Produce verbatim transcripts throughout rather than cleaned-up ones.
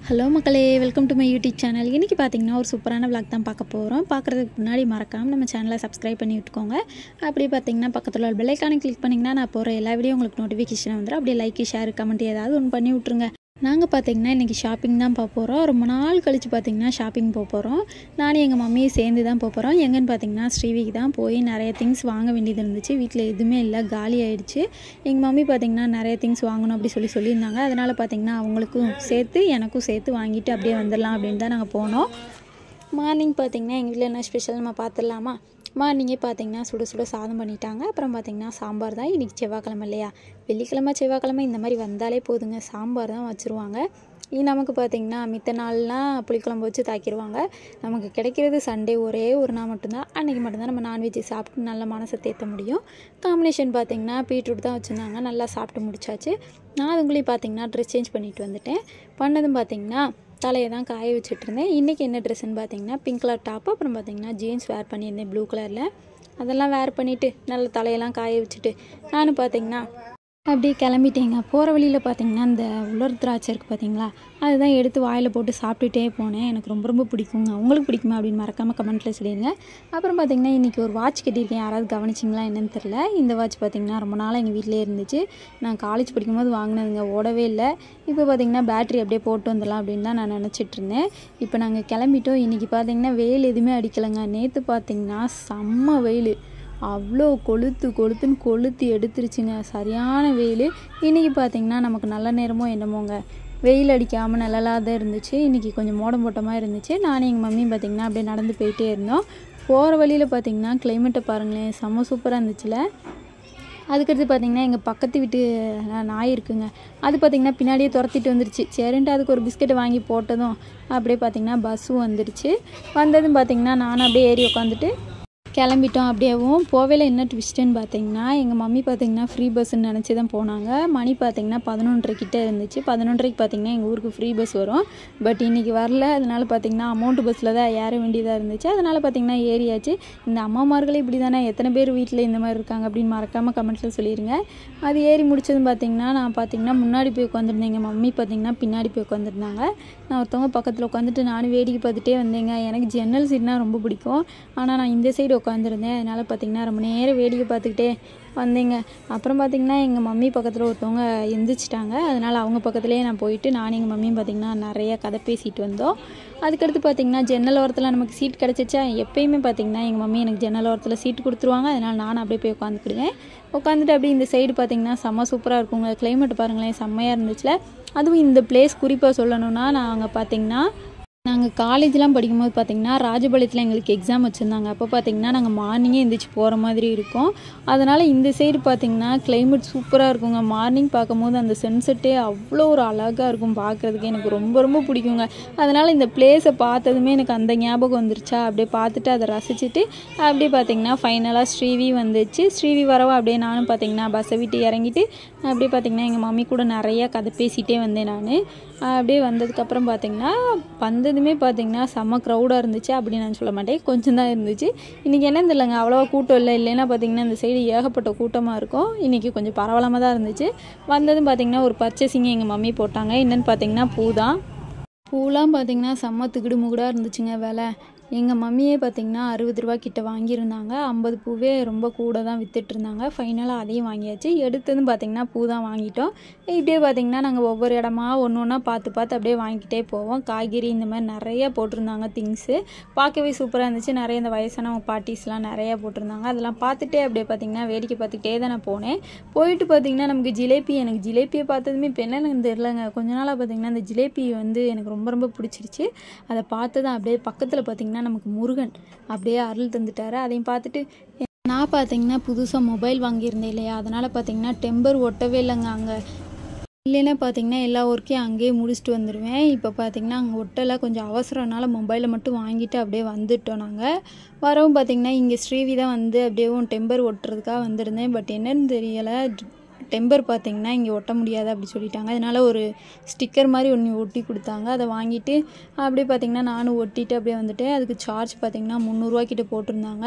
Hello மக்களே, welcome to my YouTube channel. இன்றைக்கி பார்த்தீங்கன்னா ஒரு சூப்பரான விளாக் தான் பார்க்க போகிறோம். பார்க்குறதுக்கு முன்னாடி மறக்காமல் நம்ம சேனலை சப்ஸ்கிரைப் பண்ணி விட்டுக்கோங்க. அப்படி பார்த்தீங்கன்னா பக்கத்தில் ஒரு பெல் ஐக்கானை கிளிக் பண்ணிங்கன்னா நான் போகிற எல்லா வீடியோ உங்களுக்கு நோட்டிஃபிகேஷன் வந்துடும். அப்படியே லைக், ஷேர், கமெண்ட் ஏதாவது ஒன்று பண்ணி விட்ருங்க. நாங்கள் பார்த்தீங்கன்னா இன்றைக்கி ஷாப்பிங் தான் போக போகிறோம். ரொம்ப நாள் கழித்து பார்த்தீங்கன்னா ஷாப்பிங் போக போகிறோம். நானும் எங்கள் மம்மியை சேர்ந்து தான் போக போகிறோம். எங்கன்னு பார்த்தீங்கன்னா ஸ்ரீவிக்கு தான் போய் நிறைய திங்ஸ் வாங்க வேண்டியது இருந்துச்சு. வீட்டில் எதுவுமே இல்லை, காலி ஆகிடுச்சு. எங்கள் மம்மி பார்த்தீங்கன்னா நிறைய திங்ஸ் வாங்கணும் அப்படி சொல்லி சொல்லியிருந்தாங்க. அதனால் பார்த்தீங்கன்னா அவங்களுக்கும் சேர்த்து எனக்கும் சேர்த்து வாங்கிட்டு அப்படியே வந்துடலாம் அப்படின்னு தான் நாங்கள் போனோம். மார்னிங் பார்த்தீங்கன்னா எங்கள் வீட்டில் என்ன ஸ்பெஷல் நம்ம பார்த்துடலாமா? மார்னிங்கே பார்த்தீங்கன்னா சுட சுட சாதம் பண்ணிட்டாங்க. அப்புறம் பார்த்தீங்கன்னா சாம்பார் தான். இன்றைக்கி செவ்வாய்க்கிழமை இல்லையா, வெள்ளிக்கிழமை செவ்வாய்க்கிழமை இந்த மாதிரி வந்தாலே போதுங்க, சாம்பார் தான் வச்சுருவாங்க. இது நமக்கு பார்த்திங்கன்னா மித்த நாள்லாம் புளிக்குழம்பு வச்சு தாக்கிடுவாங்க. நமக்கு கிடைக்கிறது சண்டே ஒரே ஒரு நாள் மட்டும்தான். அன்றைக்கி மட்டும்தான் நம்ம நான்வெஜ் சாப்பிட்டு நல்ல மனசை தேற்ற முடியும். காம்பினேஷன் பார்த்திங்கன்னா பீட்ரூட் தான் வச்சுருந்தாங்க. நல்லா சாப்பிட்டு முடிச்சாச்சு. நான் அதுங்களையும் பார்த்திங்கன்னா ட்ரெஸ் சேஞ்ச் பண்ணிட்டு வந்துட்டேன். பண்ணதும் பார்த்திங்கன்னா தலையை தான் காய வச்சுட்டு இருந்தேன். இன்றைக்கி என்ன ட்ரெஸ்ஸுன்னு பார்த்தீங்கன்னா பிங்க் கலர் டாப்பு, அப்புறம் பார்த்தீங்கன்னா ஜீன்ஸ் வேர் பண்ணியிருந்தேன் ப்ளூ கலரில். அதெல்லாம் வேர் பண்ணிவிட்டு நல்ல தலையெல்லாம் காய வச்சுட்டு நானும் பார்த்தீங்கன்னா அப்படியே கிளம்பிட்டேங்க. போகிற வழியில் பார்த்தீங்கன்னா இந்த உலர் திராட்சை இருக்குது பார்த்தீங்களா, அதுதான் எடுத்து வாயில் போட்டு சாப்பிட்டுட்டே போனேன். எனக்கு ரொம்ப ரொம்ப பிடிக்குங்க. உங்களுக்கு பிடிக்குமா அப்படின்னு மறக்காமல் கமெண்ட்டில் சொல்லிடுங்க. அப்புறம் பார்த்தீங்கன்னா இன்றைக்கி ஒரு வாட்ச் கட்டியிருக்கேன். யாராவது கவனிச்சிங்களா என்னன்னு தெரில. இந்த வாட்ச் பார்த்திங்கன்னா ரொம்ப நாளாக எங்கள் வீட்டிலே இருந்துச்சு. நான் காலேஜ் படிக்கும்போது வாங்கினதுங்க, ஓடவே இல்லை. இப்போ பார்த்திங்கன்னா பேட்ரி அப்படியே போட்டு வந்துடலாம் அப்படின்னு தான் நான் நினச்சிட்டு இருந்தேன். இப்போ நாங்கள் கிளம்பிட்டோம். இன்றைக்கி பார்த்திங்கன்னா வெயில் எதுவுமே அடிக்கலைங்க. நேற்று பார்த்திங்கன்னா செம்ம வெயில், அவ்வளோ கொளுத்து கொளுத்துன்னு கொளுத்து எடுத்துருச்சுங்க, சரியான வெயில். இன்றைக்கி பார்த்திங்கன்னா நமக்கு நல்ல நேரமோ என்னமோங்க, வெயில் அடிக்காமல் நிழலாக தான் இருந்துச்சு. இன்றைக்கி கொஞ்சம் மோடம் போட்டமாக இருந்துச்சு. நானும் எங்கள் மம்மியும் பார்த்திங்கன்னா அப்படியே நடந்து போயிட்டே இருந்தோம். போகிற வழியில் பார்த்திங்கன்னா கிளைமேட்டை பாருங்களேன், செம்ம சூப்பராக இருந்துச்சுல. அதுக்கடுத்து பார்த்திங்கன்னா எங்கள் பக்கத்து வீட்டு நாய் இருக்குங்க, அது பார்த்திங்கன்னா பின்னாடியே துரத்திட்டு வந்துருச்சு. சரின்ட்டு அதுக்கு ஒரு பிஸ்கெட்டை வாங்கி போட்டதும் அப்படியே பார்த்திங்கன்னா பஸ்ஸும் வந்துடுச்சு. வந்ததும் பார்த்திங்கன்னா நானும் அப்படியே ஏறி உட்காந்துட்டு கிளம்பிட்டோம். அப்படியேவும் போவேல என்ன ட்விஸ்ட்டுன்னு பார்த்தீங்கன்னா எங்கள் மம்மி பார்த்திங்கன்னா ஃப்ரீ பஸ்ஸுன்னு நினச்சி தான் போனாங்க. மணி பார்த்திங்கன்னா பதினொன்றரை கிட்டே இருந்துச்சு. பதினொன்றரைக்கு பார்த்திங்கன்னா எங்கள் ஊருக்கு ஃப்ரீ பஸ் வரும். பட் இன்றைக்கி வரல. அதனால் பார்த்திங்கன்னா அமௌண்ட்டு பஸ்ஸில் தான் ஏற வேண்டியதாக இருந்துச்சு. அதனால் பார்த்திங்கன்னா ஏறியாச்சு. இந்த அம்மாமார்களே இப்படி தானே, எத்தனை பேர் வீட்டில் இந்த மாதிரி இருக்காங்க அப்படின்னு மறக்காமல் கமெண்ட்ஸில் சொல்லிடுங்க. அது ஏறி முடிச்சதும் பார்த்திங்கன்னா நான் பார்த்திங்கன்னா முன்னாடி போய் உட்காந்துருந்தேன். எங்கள் மம்மி பார்த்திங்கன்னா பின்னாடி போய் உட்காந்துருந்தாங்க. நான் ஒருத்தவங்க பக்கத்தில் உட்காந்துட்டு நானும் வேடிக்கை பார்த்துட்டே வந்தேங்க. எனக்கு ஜன்னல் சீட்னால் ரொம்ப பிடிக்கும். ஆனால் நான் இந்த சைடு உட்காந்துருந்தேன். அதனால் பார்த்திங்கன்னா ரொம்ப நேரம் வேடிக்கை பார்த்துக்கிட்டே வந்தேங்க. அப்புறம் பார்த்திங்கன்னா எங்கள் மம்மி பக்கத்தில் ஒருத்தவங்க எந்திரிச்சிட்டாங்க. அதனால் அவங்க பக்கத்துலேயே நான் போயிட்டு நானும் எங்கள் மம்மியும் பார்த்திங்கன்னா நிறைய கதை பேசிட்டு வந்தோம். அதுக்கடுத்து பார்த்திங்கன்னா ஜன்னல் ஓரத்தில் நமக்கு சீட் கிடச்சிச்சா, எப்போயுமே பார்த்திங்கன்னா எங்கள் மம்மி எனக்கு ஜன்னல் ஓரத்தில் சீட்டு கொடுத்துருவாங்க. அதனால் நானும் அப்படியே போய் உட்காந்துக்கிடுவேன். உட்காந்துட்டு அப்படியே இந்த சைடு பார்த்திங்கன்னா செம்ம சூப்பராக இருக்குங்க. கிளைமேட் பாருங்களேன், செம்மையாக இருந்துச்சுல. அதுவும் இந்த பிளேஸ் குறிப்பாக சொல்லணுன்னா, நாங்கள் பார்த்திங்கன்னா நாங்கள் காலேஜ்லாம் படிக்கும்போது பார்த்திங்கன்னா ராஜபாளையத்தில் எங்களுக்கு எக்ஸாம் வச்சுருந்தாங்க. அப்போ பார்த்திங்கன்னா நாங்கள் மார்னிங்கே எழுந்திரிச்சு போகிற மாதிரி இருக்கும். அதனால் இந்த சைடு பார்த்திங்கன்னா கிளைமேட் சூப்பராக இருக்குங்க. மார்னிங் பார்க்கும்போது அந்த சன்செட்டே அவ்வளோ ஒரு அழகாக இருக்கும் பார்க்குறதுக்கு. எனக்கு ரொம்ப ரொம்ப பிடிக்குங்க. அதனால் இந்த பிளேஸை பார்த்ததுமே எனக்கு அந்த ஞாபகம் வந்துருச்சா, அப்படியே பார்த்துட்டு அதை ரசிச்சுட்டு அப்படியே பார்த்திங்கன்னா ஃபைனலாக ஸ்ரீவி வந்துச்சு. ஸ்ரீவி வரவா அப்படியே நானும் பார்த்திங்கன்னா பஸ்ஸை விட்டு இறங்கிட்டு அப்படியே பார்த்திங்கன்னா எங்கள் மம்மி கூட நிறையா கதை பேசிகிட்டே வந்தேன். நான் அப்படியே வந்ததுக்கப்புறம் பார்த்திங்கன்னா வந்ததுமே பார்த்திங்கன்னா செம்ம க்ரௌடாக இருந்துச்சு. அப்படி நான் சொல்ல மாட்டேன், கொஞ்சம் தான் இருந்துச்சு. இன்றைக்கி என்னன்னு தெரியலங்க, அவ்வளோவா கூட்டம் இல்லை. இல்லைன்னா பார்த்திங்கன்னா இந்த சைடு ஏகப்பட்ட கூட்டமாக இருக்கும். இன்றைக்கி கொஞ்சம் பரவலாமல் தான் இருந்துச்சு. வந்ததும் பார்த்திங்கன்னா ஒரு பர்ச்சேசிங் எங்கள் மம்மி போட்டாங்க. என்னென்னு பார்த்திங்கன்னா பூ தான். பூலாம் பார்த்திங்கன்னா செம்ம திகுடு முகுடாக இருந்துச்சுங்க விலை. எங்கள் மம்மியே பார்த்திங்கன்னா அறுபது ரூபா கிட்ட வாங்கியிருந்தாங்க. ஐம்பது பூவே ரொம்ப கூட தான் விற்றுட்ருந்தாங்க. ஃபைனலாக அதையும் வாங்கியாச்சு. எடுத்ததும் பார்த்திங்கன்னா பூ தான் வாங்கிட்டோம். இப்படியே பார்த்திங்கன்னா நாங்கள் ஒவ்வொரு இடமா ஒன்று ஒன்றா பார்த்து பார்த்து அப்படியே வாங்கிக்கிட்டே போவோம். காய்கறி இந்த மாதிரி நிறையா போட்டிருந்தாங்க திங்ஸு. பார்க்கவே சூப்பராக இருந்துச்சு. நிறைய இந்த வயசானவங்க பார்ட்டிஸ்லாம் நிறையா போட்டிருந்தாங்க. அதெல்லாம் பார்த்துட்டே அப்படியே பார்த்திங்கன்னா வேடிக்கை பார்த்துக்கிட்டே தான் நான் போனேன். போயிட்டு பார்த்திங்கன்னா நமக்கு ஜிலேபி, எனக்கு ஜிலேபியை பார்த்ததுமே இப்போ என்னன்னு தெரிலங்க, கொஞ்ச நாளாக பார்த்திங்கன்னா அந்த ஜிலேபி வந்து எனக்கு ரொம்ப ரொம்ப பிடிச்சிருச்சு. அதை பார்த்து தான் அப்படியே பக்கத்தில் பார்த்திங்கன்னா நமக்கு முருகன் அப்படியே அருள் தந்துட்டாரு. அதையும் பார்த்துட்டு நான் பார்த்திங்கன்னா புதுசாக மொபைல் வாங்கியிருந்தேன் இல்லையா, அதனால் பார்த்திங்கன்னா டெம்பர் ஒட்டவே இல்லைங்க. அங்கே இல்லைன்னா பார்த்திங்கன்னா எல்லா ஒர்க்கையும் அங்கேயே முடிச்சுட்டு வந்துடுவேன். இப்போ பார்த்திங்கன்னா அங்கே ஒட்டலை, கொஞ்சம் அவசரம்னால மொபைலை மட்டும் வாங்கிட்டு அப்படியே வந்துட்டோம். நாங்கள் வரவும் பார்த்திங்கன்னா இங்கே ஸ்ரீவி தான் வந்து அப்படியேவும் டெம்பர் ஒட்டுறதுக்காக வந்திருந்தேன். பட் என்னன்னு தெரியலை, டெம்பர் பார்த்திங்கன்னா இங்கே ஒட்ட முடியாது அப்படி சொல்லிட்டாங்க. அதனால் ஒரு ஸ்டிக்கர் மாதிரி ஒன்று ஒட்டி கொடுத்தாங்க. அதை வாங்கிட்டு அப்படியே பார்த்திங்கன்னா நானும் ஒட்டிட்டு அப்படியே வந்துட்டேன். அதுக்கு சார்ஜ் பார்த்திங்கன்னா முந்நூறுரூவா கிட்ட போட்டிருந்தாங்க.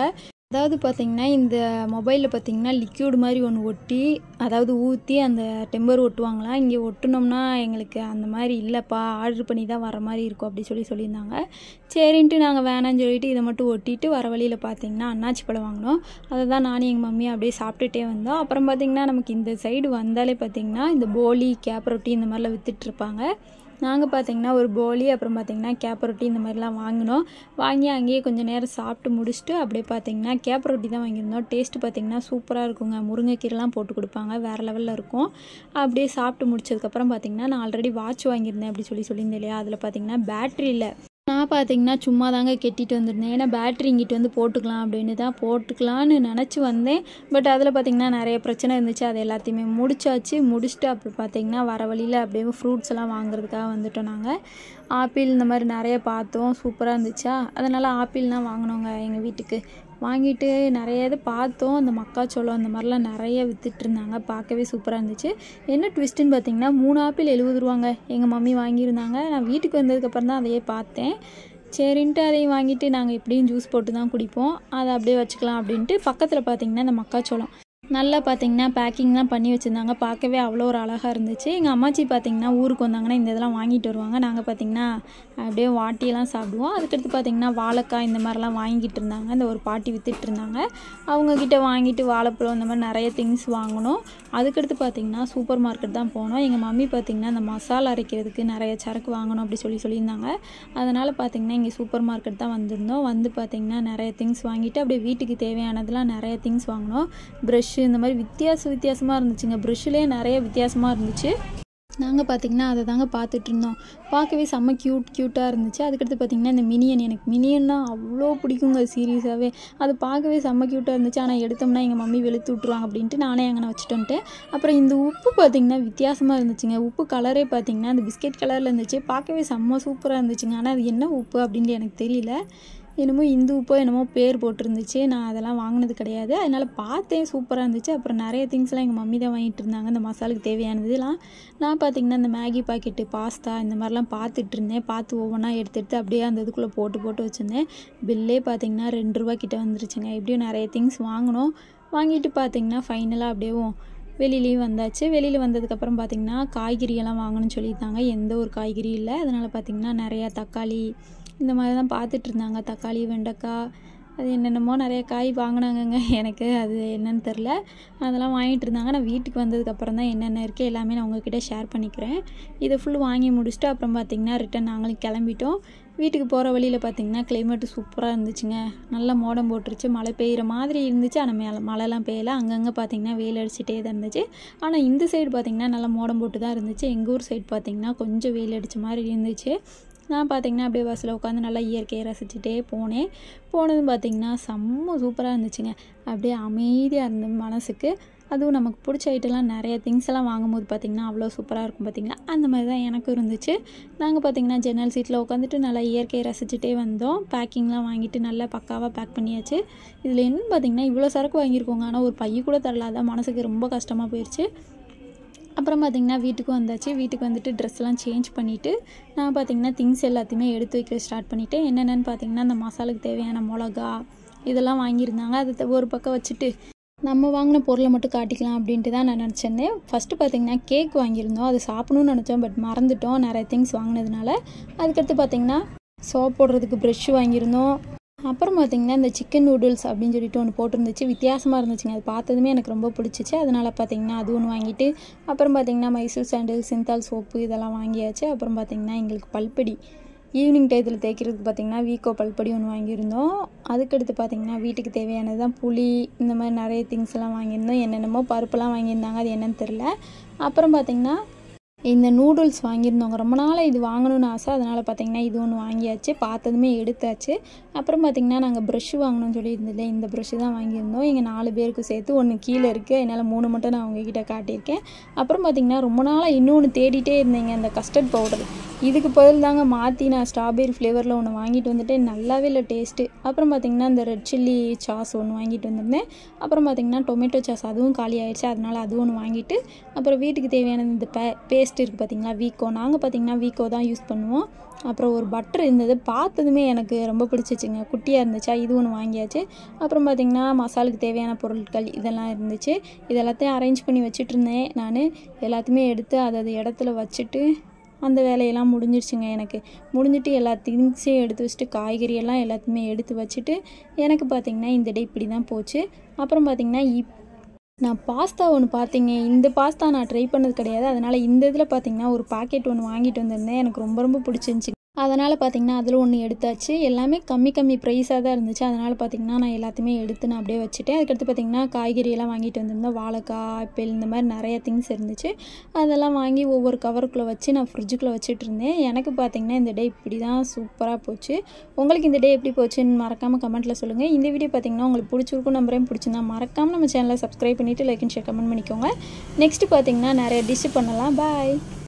அதாவது பார்த்திங்கன்னா இந்த மொபைலில் பார்த்திங்கன்னா லிக்யூடு மாதிரி ஒன்று ஒட்டி அதாவது ஊற்றி அந்த டெம்பர் ஒட்டுவாங்களாம். இங்கே ஒட்டினோம்னா எங்களுக்கு அந்த மாதிரி இல்லைப்பா, ஆர்டர் பண்ணி தான் வர மாதிரி இருக்கும் அப்படி சொல்லி சொல்லியிருந்தாங்க. சரின்ட்டு நாங்கள் வேணான்னு சொல்லிட்டு இதை மட்டும் ஒட்டிட்டு வர வழியில் பார்த்திங்கன்னா அன்னாச்சி பழம் வாங்கினோம். அதை தான் நானும் எங்கள் மம்மியும் அப்படியே சாப்பிட்டுட்டே வந்தோம். அப்புறம் பார்த்திங்கன்னா நமக்கு இந்த சைடு வந்தாலே பார்த்திங்கன்னா இந்த போலி கேப் ரொட்டி இந்த மாதிரிலாம் விற்றுட்ருப்பாங்க. நாங்கள் பார்த்திங்கன்னா ஒரு போலி அப்புறம் பார்த்திங்கன்னா கேப் ரொட்டி இந்த மாதிரிலாம் வாங்கினோம். வாங்கி அங்கேயே கொஞ்சம் நேரம் சாப்பிட்டு முடிச்சுட்டு அப்படியே பார்த்திங்கன்னா கேப் ரொட்டி தான் வாங்கியிருந்தோம். டேஸ்ட்டு பார்த்திங்கன்னா சூப்பராக இருக்குங்க. முருங்கைக்கீரைலாம் போட்டு கொடுப்பாங்க, வேறு லெவலில் இருக்கும். அப்படியே சாப்பிட்டு முடிச்சதுக்கப்புறம் பார்த்திங்கன்னா நான் ஆல்ரெடி வாட்ச் வாங்கியிருந்தேன் அப்படி சொல்லி சொல்லியிருந்தேன் இல்லையா, அதில் பார்த்திங்கன்னா பேட்ரி இல்லை. நான் பார்த்திங்கன்னா சும்மா தாங்க கெட்டிட்டு வந்திருந்தேன். ஏன்னா பேட்ரி இங்கிட்டு வந்து போட்டுக்கலாம் அப்படின்னு தான் போட்டுக்கலான்னு நினச்சி வந்தேன். பட் அதில் பார்த்திங்கன்னா நிறைய பிரச்சனை இருந்துச்சு. அது எல்லாத்தையுமே முடிச்சாச்சு. முடிச்சுட்டு அப்படி பார்த்திங்கன்னா வர வழியில் அப்படியே ஃப்ரூட்ஸ் எல்லாம் வாங்குறதுக்காக வந்துட்டோம். நாங்கள் ஆப்பிள் இந்த மாதிரி நிறைய பார்த்தோம், சூப்பராக இருந்துச்சா, அதனால் ஆப்பிள்லாம் வாங்கினோங்க எங்கள் வீட்டுக்கு. வாங்கிட்டு நிறைய இது பார்த்தோம். அந்த மக்காச்சோளம் அந்த மாதிரிலாம் நிறைய விற்றுட்ருந்தாங்க, பார்க்கவே சூப்பராக இருந்துச்சு. என்ன ட்விஸ்ட்டுன்னு பார்த்திங்கன்னா மூணு ஆப்பிள் எழுபது ரூபாங்க எங்கள் மம்மி வாங்கியிருந்தாங்க. நான் வீட்டுக்கு வந்ததுக்கப்புறம் தான் அதையே பார்த்தேன். சரின்ட்டு அதையும் வாங்கிட்டு நாங்கள் எப்படியும் ஜூஸ் போட்டு தான் குடிப்போம், அதை அப்படியே வச்சுக்கலாம் அப்படின்ட்டு பக்கத்தில் பார்த்திங்கன்னா இந்த மக்காச்சோளம் நல்லா பார்த்திங்கன்னா பேக்கிங்லாம் பண்ணி வச்சுருந்தாங்க. பார்க்கவே அவ்வளோ ஒரு அழகாக இருந்துச்சு. எங்கள் அம்மாச்சி பார்த்திங்கன்னா ஊருக்கு வந்தாங்கன்னா இந்த இதெல்லாம் வாங்கிட்டு வருவாங்க. நாங்கள் பார்த்திங்கன்னா அப்படியே வாட்டியெல்லாம் சாப்பிடுவோம். அதுக்கடுத்து பார்த்திங்கன்னா வாழைக்காய் இந்த மாதிரிலாம் வாங்கிட்டு இருந்தாங்க. இந்த ஒரு பாட்டி விற்றுட்டு இருந்தாங்க. அவங்கக்கிட்ட வாங்கிட்டு வாழைப்பழம் இந்த மாதிரி நிறைய திங்ஸ் வாங்கினோம். அதுக்கடுத்து பார்த்திங்கன்னா சூப்பர் மார்க்கெட் தான் போனோம். எங்கள் மம்மி பார்த்திங்கன்னா இந்த மசாலா அரைக்கிறதுக்கு நிறைய சரக்கு வாங்கணும் அப்படி சொல்லி சொல்லியிருந்தாங்க. அதனால் பார்த்திங்கன்னா இங்கே சூப்பர் மார்க்கெட் தான் வந்திருந்தோம். வந்து பார்த்திங்கன்னா நிறைய திங்ஸ் வாங்கிட்டு அப்படியே வீட்டுக்கு தேவையானதெல்லாம் நிறைய திங்ஸ் வாங்கினோம். ப்ரஷ் இந்த மாதிரி வித்தியாச வித்தியாசமாக இருந்துச்சுங்க. ப்ரஷ்லேயே நிறைய வித்தியாசமாக இருந்துச்சு. நாங்கள் பார்த்திங்கன்னா அதை தாங்க பார்த்துட்டு இருந்தோம். பார்க்கவே செம்ம க்யூட் க்யூட்டாக இருந்துச்சு. அதுக்கடுத்து பார்த்திங்கன்னா இந்த மினியன், எனக்கு மினியன்னா அவ்வளோ பிடிக்குங்க சீரியஸாகவே. அது பார்க்கவே செம்ம க்யூட்டாக இருந்துச்சு. ஆனால் எடுத்தோம்னா எங்கள் மம்மி வெளுத்து விட்ருவாங்க அப்படின்ட்டு நானே அங்கே வச்சுட்டு வந்துட்டேன். அப்புறம் இந்த உப்பு பார்த்திங்கன்னா வித்தியாசமாக இருந்துச்சுங்க. உப்பு கலரே பார்த்திங்கன்னா அந்த பிஸ்கெட் கலரில் இருந்துச்சு. பார்க்கவே செம்ம சூப்பராக இருந்துச்சுங்க. ஆனால் அது என்ன உப்பு அப்படின்ட்டு எனக்கு தெரியல. என்னமோ இந்து உப்போ என்னமோ பேர் போட்டிருந்துச்சு. நான் அதெல்லாம் வாங்கினது கிடையாது. அதனால் பார்த்தேன், சூப்பராக இருந்துச்சு. அப்புறம் நிறைய திங்ஸ்லாம் எங்கள் மம்மி தான் வாங்கிட்டு இருந்தாங்க, இந்த மசாலுக்கு தேவையானதுலாம். நான் பார்த்திங்கன்னா இந்த மேகி பாக்கெட்டு, பாஸ்தா இந்த மாதிரிலாம் பார்த்துட்டு இருந்தேன். பார்த்து ஒவ்வொன்றா எடுத்து எடுத்து அப்படியே அந்த இதுக்குள்ளே போட்டு போட்டு வச்சுருந்தேன். பில்லே பார்த்திங்கன்னா ரெண்டு ரூபா கிட்ட வந்துருச்சுங்க. எப்படியும் நிறைய திங்ஸ் வாங்கினோம். வாங்கிட்டு பார்த்திங்கன்னா ஃபைனலாக அப்படியேவும் வெளியிலையும் வந்தாச்சு. வெளியில் வந்ததுக்கப்புறம் பார்த்திங்கன்னா காய்கறியெல்லாம் வாங்கணும்னு சொல்லியிருந்தாங்க. எந்த ஒரு காய்கறி இல்லை. அதனால் பார்த்திங்கன்னா நிறையா தக்காளி இந்த மாதிரி தான் பார்த்துட்டு இருந்தாங்க. தக்காளி, வெண்டைக்காய், அது என்னென்னமோ நிறைய காய் வாங்கினாங்கங்க. எனக்கு அது என்னன்னு தெரில. அதெல்லாம் வாங்கிட்டு இருந்தாங்க. நான் வீட்டுக்கு வந்ததுக்கப்புறம் தான் என்னென்ன இருக்குது எல்லாமே நான் உங்கள்கிட்ட ஷேர் பண்ணிக்கிறேன். இதை ஃபுல் வாங்கி முடிச்சுட்டு அப்புறம் பார்த்திங்கன்னா ரிட்டன் நாங்களும் கிளம்பிட்டோம். வீட்டுக்கு போகிற வழியில் பார்த்திங்கன்னா கிளைமேட்டு சூப்பராக இருந்துச்சுங்க. நல்லா மோடம் போட்டுருச்சு, மழை பெய்கிற மாதிரி இருந்துச்சு. ஆனால் மேலே மழைலாம் பெய்யலை. அங்கங்கே பார்த்திங்கன்னா வெயில் அடிச்சுட்டே தான் இருந்துச்சு. ஆனால் இந்த சைடு பார்த்திங்கன்னா நல்லா மோடம் போட்டு தான் இருந்துச்சு. எங்கள் ஊர் சைடு பார்த்திங்கன்னா கொஞ்சம் வெயில் அடித்த மாதிரி இருந்துச்சு. நான் பார்த்திங்கன்னா அப்படியே பஸ்ஸில் உட்காந்து நல்லா இயற்கையை ரசிச்சுட்டே போனேன். போனதும் பார்த்திங்கன்னா செம்ம சூப்பராக இருந்துச்சுங்க. அப்படியே அமைதியாக இருந்த மனசுக்கு. அதுவும் நமக்கு பிடிச்ச ஐட்டம்லாம் நிறைய திங்ஸ் எல்லாம் வாங்கும்போது பார்த்திங்கன்னா அவ்வளோ சூப்பராக இருக்கும் பார்த்திங்களா. அந்த மாதிரி தான் எனக்கும் இருந்துச்சு. நாங்கள் பார்த்திங்கன்னா ஜன்னல் சீட்டில் உட்காந்துட்டு நல்லா இயற்கையை ரசிச்சுட்டே வந்தோம். பேக்கிங்லாம் வாங்கிட்டு நல்லா பக்காவாக பேக் பண்ணியாச்சு. இதில் என்னன்னு பார்த்திங்கன்னா இவ்வளோ சரக்கு வாங்கியிருக்கோங்க, ஆனால் ஒரு பைய கூட தரலாத மனசுக்கு ரொம்ப கஷ்டமாக போயிடுச்சு. அப்புறம் பார்த்திங்கன்னா வீட்டுக்கு வந்தாச்சு. வீட்டுக்கு வந்துட்டு ட்ரெஸ்லாம் சேஞ்ச் பண்ணிவிட்டு நான் பார்த்திங்கன்னா திங்ஸ் எல்லாத்தையுமே எடுத்து வைக்க ஸ்டார்ட் பண்ணிவிட்டேன். என்னென்னு பார்த்திங்கன்னா இந்த மசாலுக்கு தேவையான மிளகா இதெல்லாம் வாங்கியிருந்தாங்க. அதை ஒரு பக்கம் வச்சுட்டு நம்ம வாங்கின பொருளை மட்டும் காட்டிக்கலாம் அப்படின்ட்டு தான் நான் நினச்சிருந்தேன். ஃபஸ்ட்டு பார்த்திங்கன்னா கேக் வாங்கியிருந்தோம். அது சாப்பிடணும்னு நினச்சோம், பட் மறந்துட்டோம் நிறைய திங்ஸ் வாங்கினதுனால. அதுக்கடுத்து பார்த்திங்கன்னா சோப் போடுறதுக்கு ப்ரெஷ் வாங்கியிருந்தோம். அப்புறம் பார்த்திங்கன்னா இந்த சிக்கன் நூடுல்ஸ் அப்படின்னு சொல்லிட்டு ஒன்று போட்டிருந்துச்சு. வித்தியாசமாக இருந்துச்சுங்க. அது பார்த்ததுமே எனக்கு ரொம்ப பிடிச்சிச்சு. அதனால் பார்த்திங்கன்னா அது ஒன்று வாங்கிட்டு அப்புறம் பார்த்திங்கன்னா மைசூர் சாண்டில், சிந்தால் சோப்பு இதெல்லாம் வாங்கியாச்சு. அப்புறம் பார்த்திங்கன்னா எங்களுக்கு பல்படி ஈவினிங் டயத்தில் தேய்க்கிறதுக்கு பார்த்திங்கன்னா வீக்கோ பல்படி ஒன்று வாங்கியிருந்தோம். அதுக்கடுத்து பார்த்திங்கன்னா வீட்டுக்கு தேவையானது தான் புளி இந்த மாதிரி நிறைய திங்ஸ் எல்லாம் வாங்கியிருந்தோம். என்னென்னமோ பருப்புலாம் வாங்கியிருந்தாங்க, அது என்னன்னு தெரில. அப்புறம் பார்த்திங்கன்னா இந்த நூடுல்ஸ் வாங்கியிருந்தோங்க. ரொம்ப நாள் இது வாங்கணும்னு ஆசை. அதனால் பார்த்திங்கன்னா இது ஒன்று வாங்கியாச்சு. பார்த்ததுமே எடுத்தாச்சு. அப்புறம் பார்த்திங்கன்னா நாங்கள் ப்ரெஷ்ஷு வாங்கணும்னு சொல்லியிருந்ததில்ல, இந்த ப்ரெஷ்ஷு தான் வாங்கியிருந்தோம். எங்கள் நாலு பேருக்கு சேர்த்து ஒன்று கீழே இருக்குது. என்னால் மூணு மட்டும் நான் உங்ககிட்ட காட்டியிருக்கேன். அப்புறம் பார்த்திங்கன்னா ரொம்ப நாளாக இன்னொன்று தேடிட்டே இருந்தேங்க, இந்த கஸ்டர்ட் பவுடர். இதுக்கு பதில் தாங்க மாற்றி நான் ஸ்ட்ராபெரி ஃப்ளேவரில் ஒன்று வாங்கிட்டு வந்துட்டு நல்லாவே இல்லை டேஸ்ட்டு. அப்புறம் பார்த்திங்கன்னா இந்த ரெட் சில்லி சாஸ் ஒன்று வாங்கிட்டு வந்திருந்தேன். அப்புறம் பார்த்திங்கன்னா டொமேட்டோ சாஸ் அதுவும் காலி ஆகிடுச்சு. அதனால் அது ஒன்று வாங்கிட்டு அப்புறம் வீட்டுக்கு தேவையான இந்த பே பேஸ்ட் பேஸ்ட் இருக்குது பார்த்திங்களா, வீக்கோ. நாங்கள் பார்த்திங்கன்னா வீக்கோ தான் யூஸ் பண்ணுவோம். அப்புறம் ஒரு பட்டர் இருந்தது, பார்த்ததுமே எனக்கு ரொம்ப பிடிச்சிச்சுங்க. குட்டியாக இருந்துச்சா, இது ஒன்று வாங்கியாச்சு. அப்புறம் பார்த்திங்கன்னா மசாலுக்கு தேவையான பொருட்கள் இதெல்லாம் இருந்துச்சு. இது எல்லாத்தையும் அரேஞ்ச் பண்ணி வச்சுட்டு இருந்தேன். நான் எல்லாத்தையுமே எடுத்து அதாவது இடத்துல வச்சுட்டு அந்த வேலையெல்லாம் முடிஞ்சிருச்சுங்க. எனக்கு முடிஞ்சிட்டு எல்லா திங்ஸையும் எடுத்து வச்சுட்டு காய்கறியெல்லாம் எல்லாத்தையுமே எடுத்து வச்சுட்டு எனக்கு பார்த்திங்கன்னா இந்த டே இப்படி தான் போச்சு. அப்புறம் பார்த்திங்கன்னா இப் நான் பாஸ்தா ஒன்று பார்த்தீங்க. இந்த பாஸ்தா நான் ட்ரை பண்ணது கிடையாது. அதனால் இந்த இதில் பார்த்திங்கன்னா ஒரு பாக்கெட் ஒன்று வாங்கிட்டு வந்திருந்தேன். எனக்கு ரொம்ப ரொம்ப பிடிச்சிருந்துச்சி. அதனால் பார்த்திங்கன்னா அதில் ஒன்று எடுத்தாச்சு. எல்லாமே கம்மி கம்மி ப்ரைஸாக தான் இருந்துச்சு. அதனால் பார்த்திங்கன்னா நான் எல்லாத்தையுமே எடுத்து நான் அப்படியே வச்சுட்டேன். அதுக்கடுத்து பார்த்திங்கன்னா காய்கறியெல்லாம் வாங்கிட்டு வந்திருந்தேன். வாழைக்காய், ஆப்பிள், இந்த மாதிரி நிறைய திங்ஸ் இருந்துச்சு. அதெல்லாம் வாங்கி ஒவ்வொரு கவருக்குள்ளே வச்சு நான் ஃப்ரிட்ஜுக்குள்ளே வச்சுட்டு இருந்தேன். எனக்கு பார்த்திங்கன்னா இந்த டே இப்படி தான் சூப்பராக போச்சு. உங்களுக்கு இந்த டே எப்படி போச்சுன்னு மறக்காமல் கமெண்ட்டில் சொல்லுங்கள். இந்த வீடியோ பார்த்திங்கன்னா உங்களுக்கு பிடிச்சிருக்கும் நம்பரையும் பிடிச்சிருந்தா மறக்காமல் நம்ம சேனலை சப்ஸ்கிரைப் பண்ணிவிட்டு லைக் அண்ட் ஷேர் கமெண்ட் பண்ணிக்கோங்க. நெக்ஸ்ட்டு பார்த்திங்கன்னா நிறைய டிஷ் பண்ணலாம். பாய்.